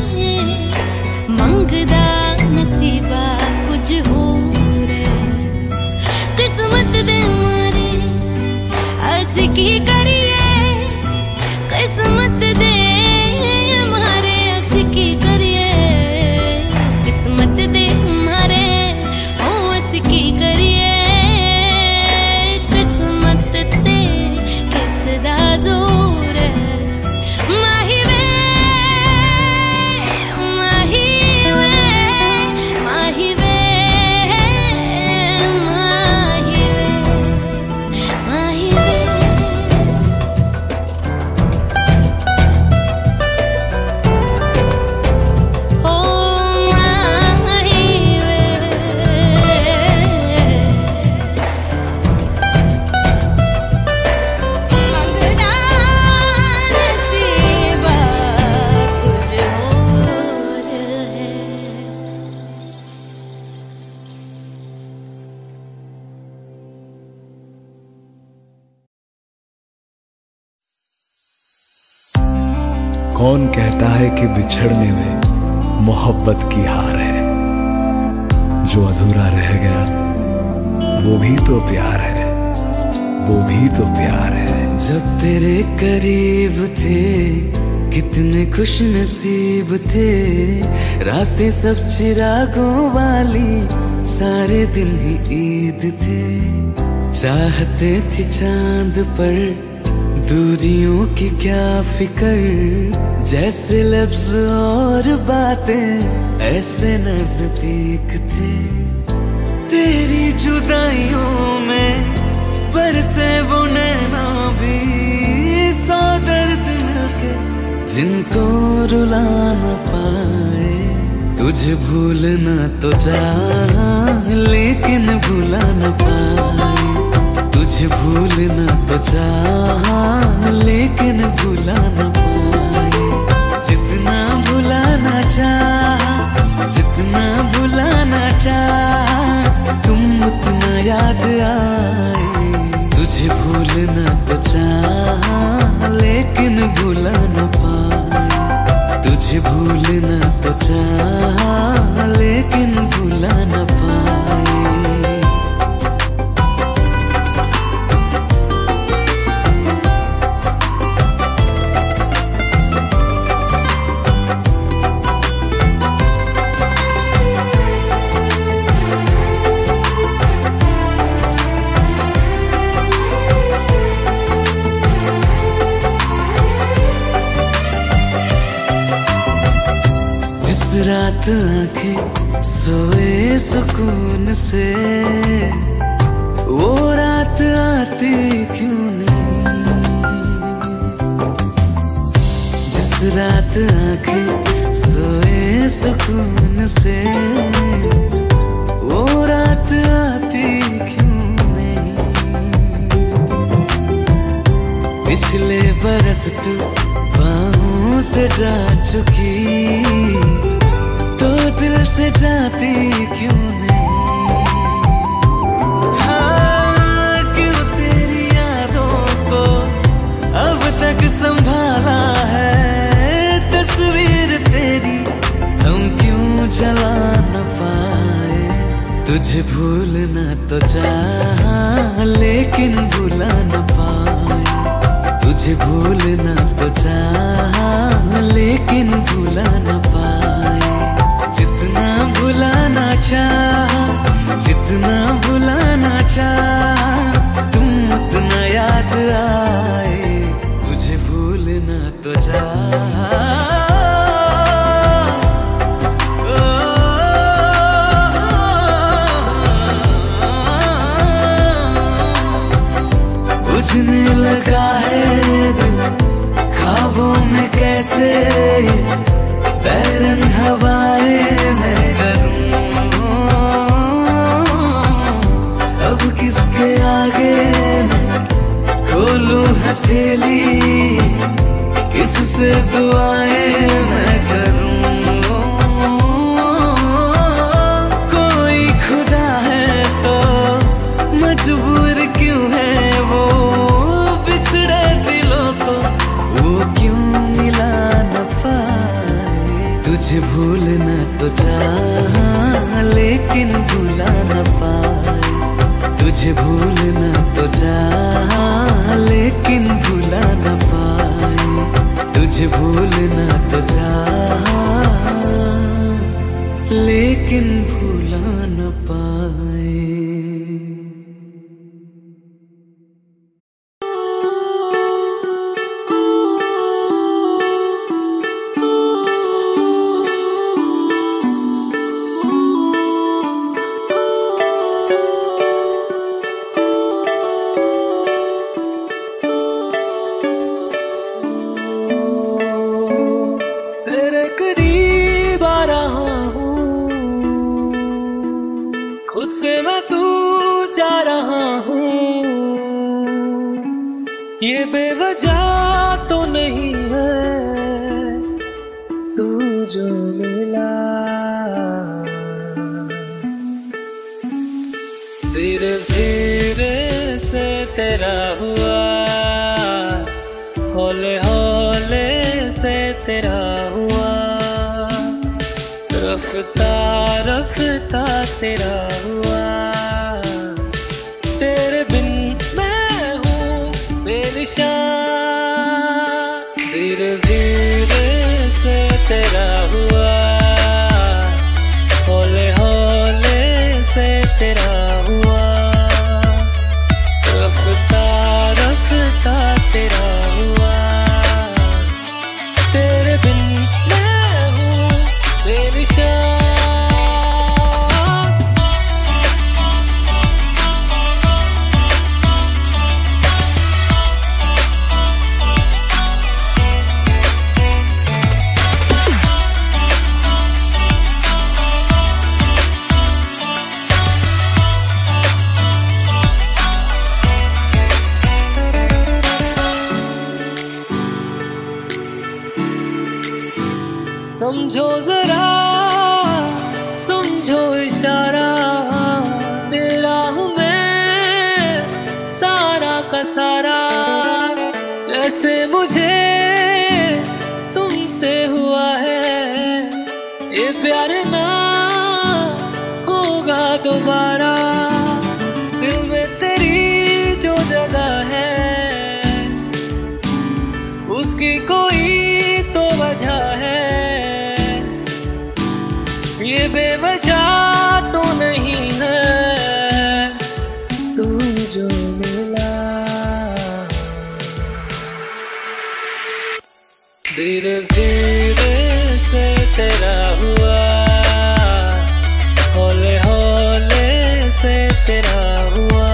मंगदा नसीबा कुछ होर। किस्मत दे मारे अर्ज की करिए, किस्मत दे मारे अर्ज की करिए। किस्मत दे मारे ओ अर्ज की करिए। किस्मत ते किसदा जोर है। माही वे माही वे माही वे माही वे माही वे। ओ माही वे मंगदा नसीबा कुछ और है। कौन कहता है कि बिछड़ने में मोहब्बत की हार है। जो अधूरा रह गया वो भी तो प्यार है, वो भी तो प्यार है। जब तेरे करीब थे कितने खुश नसीब थे। रातें सब चिरागों वाली, सारे दिन ही ईद थे। चाहते थे चांद पर दूरियों की क्या फिकर। जैसे लफ्ज और बातें ऐसे नजदीक थे। तेरी जुदाइयों में बरसे वो नैना भी, सौ दर्द मिलके जिनको रुला न पाए। तुझे भूलना तो चाह लेकिन भुला न पाए। तुझे भूलना तो चाह लेकिन भुला न पाए। जितना भुलाना चाह, जितना भुलाना चाह, तुम उतना याद आए। तुझे भूलना तो चाह लेकिन भुला न पाए। तुझे भूलना तो चाह लेकिन भुला न पाए। रात आंखें सोए सुकून से, वो रात आती क्यों नहीं। जिस रात आंखें सोए सुकून से, वो रात आती क्यों नहीं। पिछले बरस तू बाहों से जा चुकी, तो दिल से जाती क्यों नहीं। हाँ, क्यों तेरी यादों को अब तक संभाला है। तस्वीर तेरी हम क्यों जला न पाए। तुझे भूलना तो चाह लेकिन भुला न पाए। तुझे भूलना तो चाह लेकिन भुला न पाए। जितना भुलाना चाह, जितना भुलाना चाह, तुम उतना याद बुझने लगा है दिल ख्वाबों में कैसे, बैरन हवाएं मैं करूं, अब किसके आगे मैं खोलूं हथेली, किससे दुआएं मैं करूं। कोई खुदा है तो मजबूर क्यों है वो, बिछड़े दिलों को वो क्यों मिला न पाए। तुझे भूलना तो चाहा लेकिन भूला न पाए, तुझे भूलना तो चाहा लेकिन भूला न पाए, तुझे भूलना तो चाहा लेकिन भूला न पाए। ये बेवजह तो नहीं है तू जो मिला, धीरे धीरे से तेरा हुआ, हौले हौले से तेरा हुआ, रफ्ता रफ्ता तेरा हुआ। तेरे बिन मैं हूँ बेनिशान, धीरे धीरे से तेरा हुआ, हौले हौले से तेरा हुआ, रफ्ता रफ्ता तेरा हुआ। तेरे बिन मैं हूँ बेनिशान। समझो जरा समझो इशारा, तेरा हूँ मैं सारा का सारा, जैसे मुझे तुमसे हुआ है ये प्यार ना होगा दोबारा। दिल में तेरी जो जगह है उसकी कोई तो वजह है, ये बेवजह तो नहीं है तू जो मिला। धीरे धीरे से तेरा हुआ, हौले हौले से तेरा हुआ,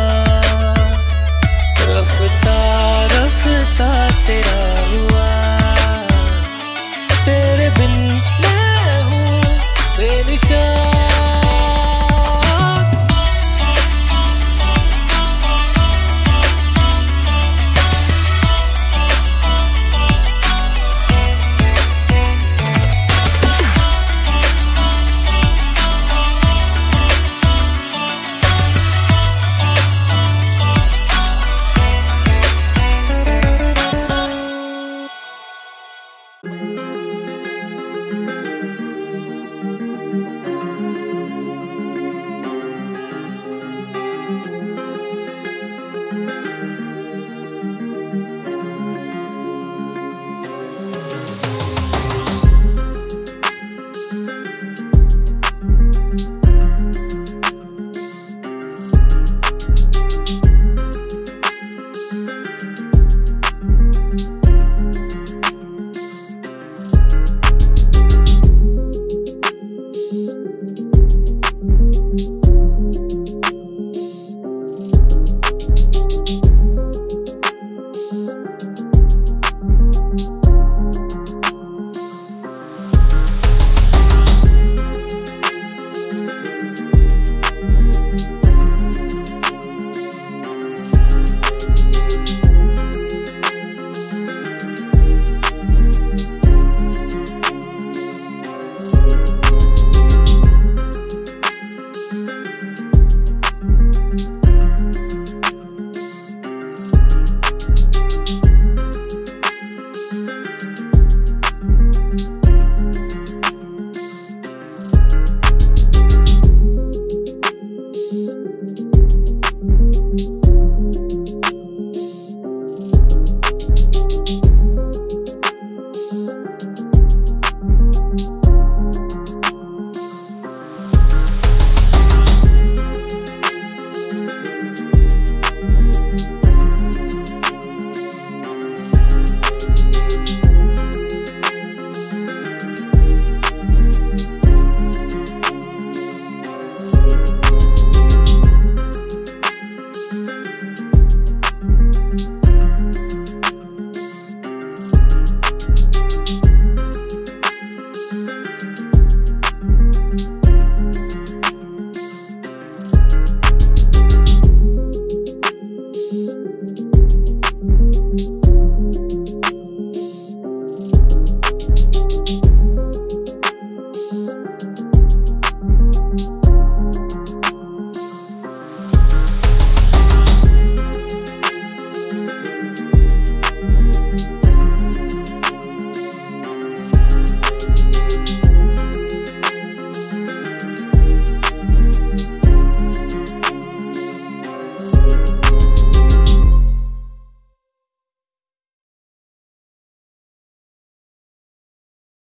रफ्ता रफ्ता तेरा हुआ। तेरे बिन मैं हूँ बेनिशान।